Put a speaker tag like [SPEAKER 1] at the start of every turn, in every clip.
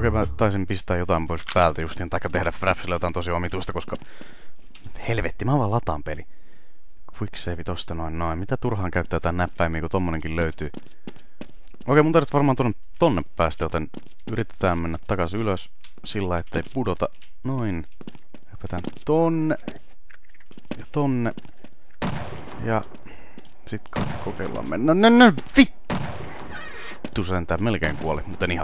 [SPEAKER 1] Okei, mä taisin pistää jotain pois päältä justiin, taikka tehdä Frapsille jotain tosi omituista, koska... Helvetti, mä vaan lataan peli. Quick save tosta noin. Mitä turhaan käyttää jotain näppäimiä, kun tommonenkin löytyy? Okei, mun tarvitsee varmaan tonne päästä, joten yritetään mennä takaisin ylös sillä, ettei pudota. Noin. Hypätään tonne. Ja tonne. Ja... Sit kokeillaan mennä. Vittu sentään, melkein kuoli, mutta en ihan.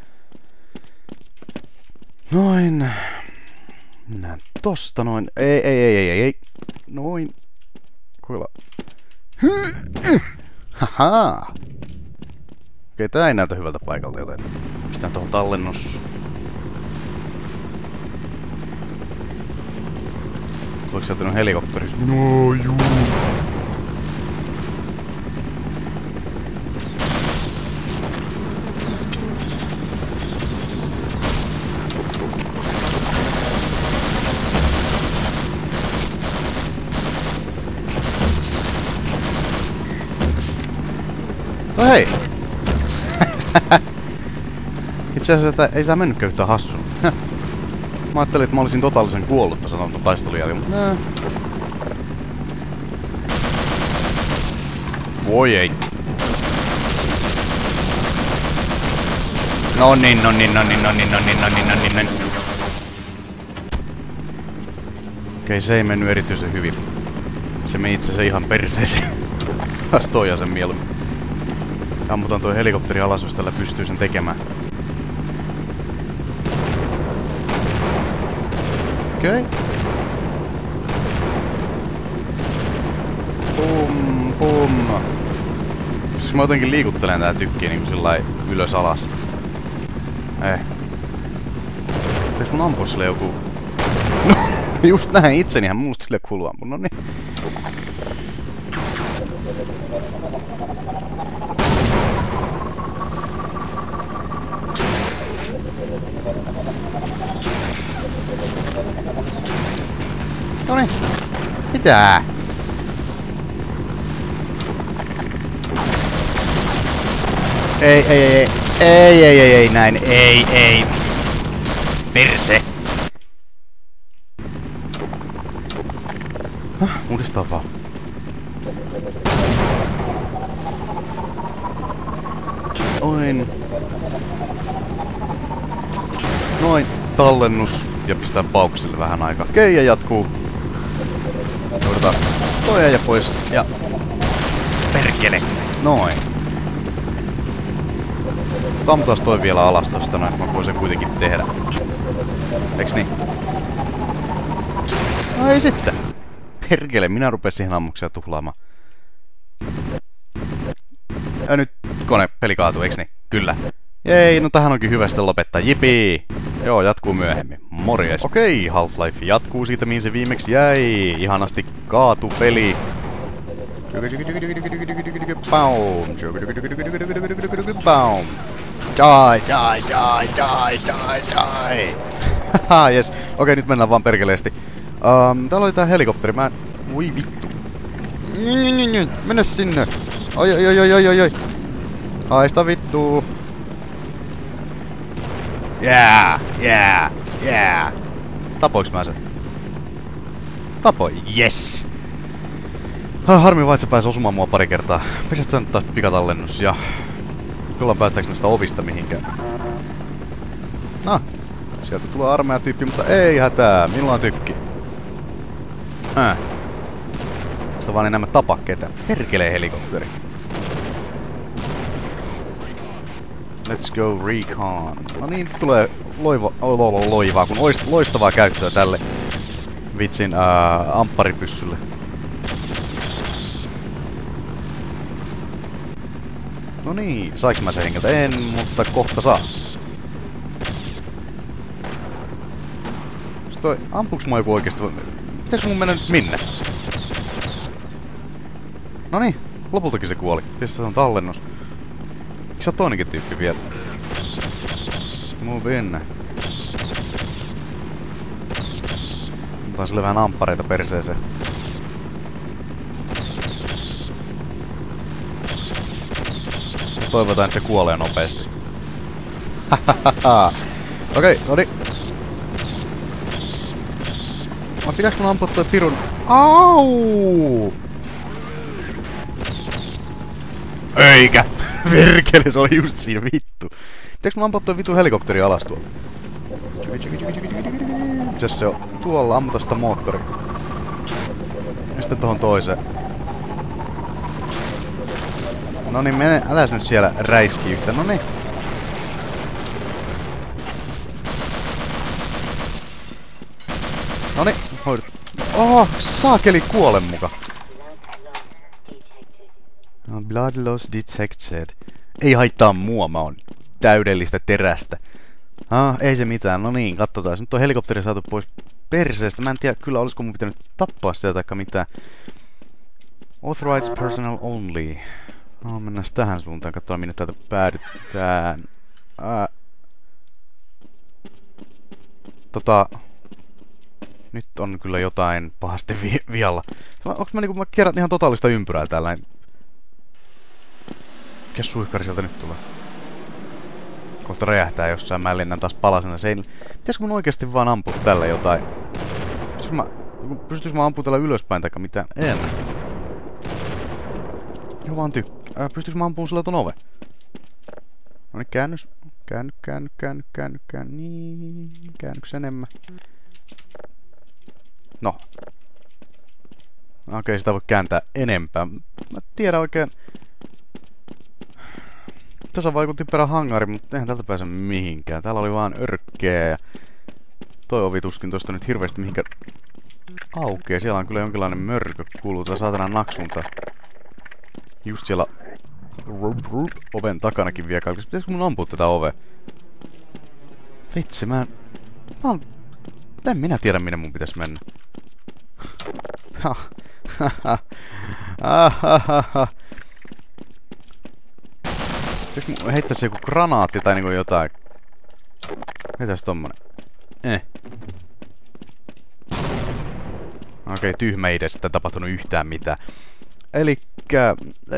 [SPEAKER 1] Noin. Mennään tosta noin. Ei. Noin. Kokeillaan. Haha. Okei, tää ei näytä hyvältä paikalta, joten pistään tuohon tallennus. Tuleeko sieltä nyt helikopterissa? No juu. No hei! Itse asiassa ei sitä mennytkään yhtään hassuna. Mä ajattelin, että mä olisin totaalisen kuollutta sanottu taistelun jälkeen, mutta voi ei. No niin. Okei, se ei mennyt erityisen hyvin. Se meni itse asiassa ihan perseeseen. Vastoja sen mieluummin. Ammutaan tuo helikopteri alas, jos tällä pystyy sen tekemään. Okei. Pum. Jos mä jotenkin liikuttelen tää tykkiä niinku sillai ylös alas. Pitäis mun ampua sille joku... No, just näin itsenihän musta sille kuuluu ampua, no niin. Noniin. Mitä? Ei, näin. Ei. Perse. Uudestaan vaan. Noin. Tallennus. Ja pistää pauksille vähän aikaa. Okei, ja jatkuu. Joudutaan toja ja pois. Ja... Perkele. Noin. Ammutaan toi vielä alas tosta noin, mä voin sen kuitenkin tehdä. Eiks niin? No ei sitten. Perkele, minä rupesin siihen ammuksia tuhlaamaan. Ja nyt peli kaatuu, eiks niin? Kyllä. Jei, no tähän onkin hyvä sitten lopettaa. Jipii! Joo, jatkuu myöhemmin. Morjes. Okei, Half-Life jatkuu siitä, mihin se viimeksi jäi. Ihanasti kaatu peli. Die. Haha, jes. Okei, nyt mennään vaan perkeleesti. Täällä oli tää helikopteri, Ui vittu. Mennä sinne. Oi. Haista vittuu. Yeah. Tapoiks mä sen? Tapoin, yes! Harmi vaan, että se pääsi osumaan mua pari kertaa. Pitäis sä nyt taas pikatallennus ja... Kyllä päästääks näistä ovista mihinkään. Sieltä tulee armeijatyyppi, mutta ei hätää. Minulla on tykki. Sitä vaan enemmän tapa ketään. Perkelee helikopteri. Let's go recon. No niin, tulee loivaa, kun loistavaa käyttöä tälle vitsin ampparipyssylle. No niin, saiks mä sen hengeltä? En, mutta kohta saa. Ampuuks mä joku oikeesti? Pitäis mun mennä nyt minne? No niin, lopultakin se kuoli. Tietysti se on tallennus. Eikö se ole toinenkin tyyppi vielä? Move in. Otan sille vähän amppareita perseeseen. Toivotaan, että se kuolee nopeasti. Hahaha. Okei, noniin. Vai pitääks mun ampua toi pirun? Au! Eikä! Verkele, se oli just siinä vittu. Pitääks mun ampua toi vitu helikopteri alas tuolta? Mitäs se on? Tuolla, ammuta sitä moottori. Ja sitten tohon toiseen. Noniin, mene, äläs nyt siellä räiski yhtä, noniin. Noniin, hoidut. Saakeli kuolen muka. Blood loss detected. Ei haittaa mua, mä oon täydellistä terästä. Ei se mitään, no niin, katsotaan. Nyt on helikopteri saatu pois perseestä. Mä en tiedä kyllä, olisiko mun pitänyt tappaa sitä taikka mitään. Authorized personnel only. Mennään tähän suuntaan, katsotaan minne täältä päädytään. Nyt on kyllä jotain pahasti vialla. Onks mä kierrän ihan totaalista ympyrää täällä? Mikä suihkari sieltä nyt tulee? Kohta räjähtää jossain, mä lennän taas palasena seinille. Pitäisikö mun oikeesti vaan ampua tällä jotain? Pystyisikö mä ampua tällä ylöspäin taikka mitään? En. Joo vaan pystyisikö mä ampua sillä ton ove? Noniin, käännys. Niin, käännyks enemmän. No. Okei, sitä voi kääntää enempää. Mä tiedän oikein. Tässä vaikutti perään hangari, mutta eihän tältä pääse mihinkään. Täällä oli vaan örkkeä ja toi ovi tuskin tosta nyt hirveästi mihinkään aukeaa. Siellä on kyllä jonkinlainen mörkö kuuluu tää saatana naksunta. Just siellä oven takanakin vielä kalkis. Pitäisikö mun ampua tätä ovea? Vitsi, en minä tiedä minne mun pitäis mennä. Pitäis mun heittää se joku granaatti tai niinku jotain? Heitäis tommonen. Okei, tyhmä idea, sitä ei tapahtunut yhtään mitään. Elikkä...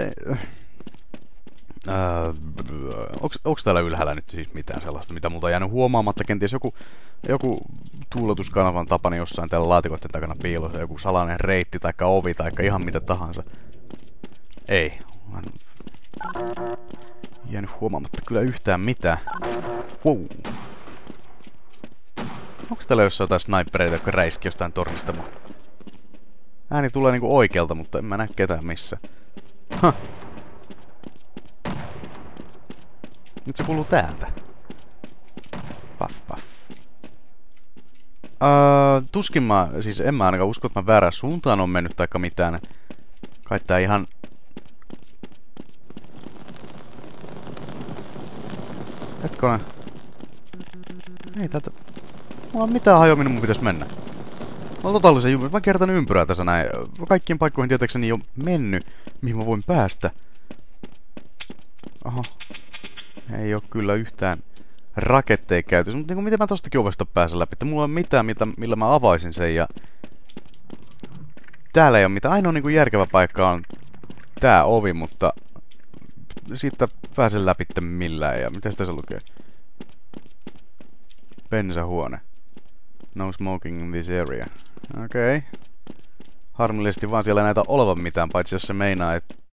[SPEAKER 1] onks täällä ylhäällä nyt siis mitään sellaista, mitä multa on jäänyt huomaamatta? Kenties joku tuuletuskanavan tapani jossain täällä laatikoiden takana piilossa, joku salainen reitti taikka ovi taikka ihan mitä tahansa. Ei. Jäänyt huomaamatta kyllä yhtään mitään. Wow. Onks täällä jossain jotain snipereita, jotka räiski jostain tornista mua? Ääni tulee niinku oikealta, mutta en mä näe ketään missä. Nyt se kuuluu täältä. Paff. Tuskin siis en mä ainakaan usko, että mä väärään suuntaan on mennyt taikka mitään. Kai tää ihan... Hetkonen. Ei täältä... Mulla on mitään hajoa, minun mun pitäis mennä. Mä oon totaalisen jumala. Mä kiertän ympyrää tässä näin. Kaikkiin paikkoihin tietääkseni jo mennyt, mihin mä voin päästä. Oho. Ei oo kyllä yhtään raketteja käytössä. Mutta niinku, miten mä tostakin ovesta pääsen läpi? Että mulla on mitään, millä mä avaisin sen ja... Täällä ei oo mitään. Ainoa niinku järkevä paikka on tää ovi, mutta... Siitä pääsen läpi millään ja... Mitä sitä se lukee? Bensahuone. No smoking in this area. Okei. Harmillisesti vaan siellä ei näitä olevan mitään, paitsi jos se meinaa, että